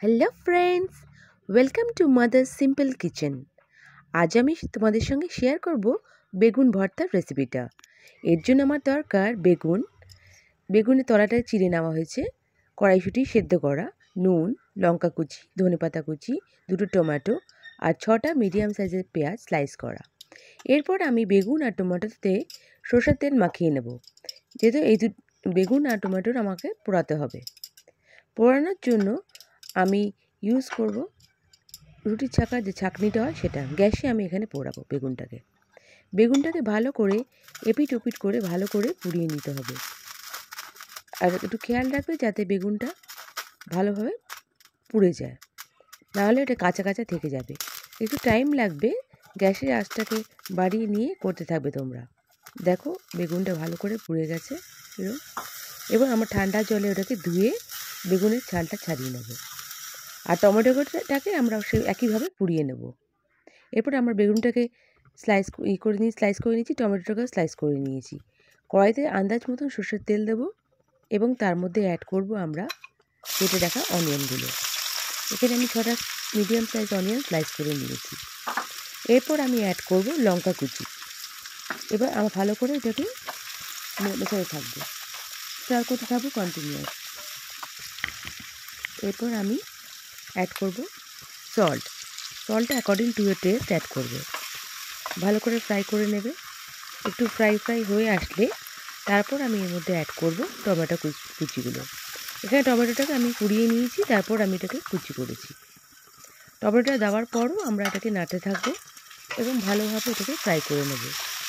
Hello friends, welcome to mother's simple kitchen. আজ আমি তোমাদের সঙ্গে শেয়ার করব বেগুন ভর্তার রেসিপিটা। এর জন্য আমার দরকার বেগুনের তলাটা চিড়ে নেওয়া হয়েছে, কড়াইশুঁটি সেদ্ধ করা, নুন, লঙ্কা কুচি, ধনেপাতা কুচি, দুটো টমেটো আর 6টা মিডিয়াম সাইজের পেঁয়াজ স্লাইস করা। এরপর আমি বেগুন আর টমেটোতে সরষের তেল মাখিয়ে নেব, যেহেতু বেগুন আর টমেটোর আমাকে পোড়াতে হবে। পোড়ানোর জন্য আমি ইউজ করব রুটির ছাঁকার যে ছাঁকনিটা হয় সেটা। গ্যাসে আমি এখানে পোড়াবো বেগুনটাকে ভালো করে এপিট ওপিট করে ভালো করে পুড়িয়ে নিতে হবে। আর একটু খেয়াল রাখবে যাতে বেগুনটা ভালোভাবে পুড়ে যায়, নাহলে এটা কাঁচা কাঁচা থেকে যাবে। একটু টাইম লাগবে, গ্যাসের আঁচটাকে বাড়িয়ে নিয়ে করতে থাকবে তোমরা। দেখো বেগুনটা ভালো করে পুড়ে গেছে এবং আমার ঠান্ডা জলে ওটাকে ধুয়ে বেগুনের ছালটা ছাড়িয়ে নেব। আর টমেটোটাকে আমরা সেই একইভাবে পুড়িয়ে নেব। এরপর আমরা বেগুনটাকে স্লাইস করে নিয়েছি, টমেটোটাকেও স্লাইস করে নিয়েছি। কড়াইতে আন্দাজ মতন সরষের তেল দেবো এবং তার মধ্যে অ্যাড করব আমরা কেটে রাখা অনিয়নগুলো। এখানে আমি 6টা মিডিয়াম সাইজ অনিয়ন স্লাইস করে নিয়েছি। এরপর আমি অ্যাড করব লঙ্কা কুচি। এবার আমরা ভালো করে এটাকে মেশাতে থাকবো, স্টার করতে থাকবো কন্টিনিউয়াস। এরপর আমি অ্যাড করব সল্টটা অ্যাকর্ডিং টু এর টেস্ট অ্যাড করবে। ভালো করে ফ্রাই করে নেবে। একটু ফ্রাই হয়ে আসলে তারপর আমি এর মধ্যে অ্যাড করব টমেটো কুচিগুলো। এখানে টমেটোটাকে আমি পুড়িয়ে নিয়েছি, তারপর আমি এটাকে কুচি করেছি। টমেটোটা দেওয়ার পরও আমরা এটাকে নাড়তে থাকবো এবং ভালোভাবে এটাকে ফ্রাই করে নেব।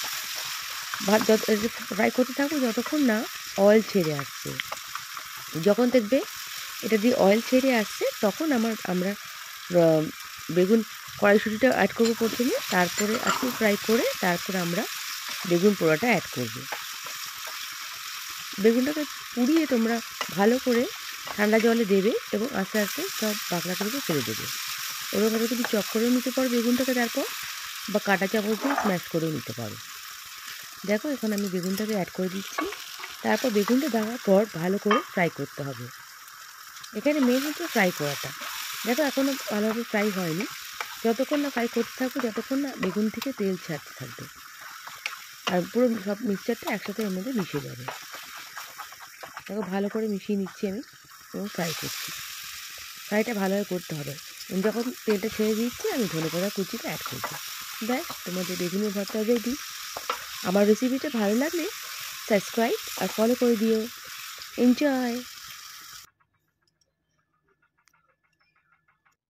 ফ্রাই করতে থাকবো যতক্ষণ না অয়েল ছেড়ে আসছে। যখন দেখবে এটা দিয়ে অয়েল ছেড়ে আসছে তখন আমরা বেগুন কড়াইশুঁটিটা অ্যাড করবো প্রথমে, তারপরে একটু ফ্রাই করে তারপরে আমরা বেগুন পোড়াটা অ্যাড করব। বেগুনটাকে পুড়িয়ে তোমরা ভালো করে ঠান্ডা জলে দেবে এবং আস্তে আস্তে সব বাকলাগুলোকে ফেলে দেবে। এবং এটা তুমি চপ করেও নিতে পারো বেগুনটাকে, তারপর বা কাঁটা চামচ দিয়ে স্ম্যাশ করেও নিতে পারো। দেখো এখন আমি বেগুনটাকে অ্যাড করে দিচ্ছি। তারপর বেগুনটা দেওয়ার পর ভালো করে ফ্রাই করতে হবে। এখানে মেন হচ্ছে ফ্রাই করাটা। দেখো এখনও ভালোভাবে ফ্রাই হয়নি। যতক্ষণ না ফ্রাই করতে থাকবে ততক্ষণ না বেগুন থেকে তেল ছাড়তে থাকবে আর পুরো সব মিক্সচারটা একসাথে এর মধ্যে মিশে যাবে। দেখো ভালো করে মিশিয়ে নিচ্ছি আমি এবং ফ্রাই করছি। ফ্রাইটা ভালোভাবে করতে হবে। যখন তেলটা ছেড়ে দিচ্ছি আমি ধনেপাতা কুচিটা অ্যাড করছি। ব্যাস, তোমাদের বেগুনের ভর্তা রেডি। আমার রেসিপিটা ভালো লাগলে সাবস্ক্রাইব আর ফলো করে দিও। এনজয়।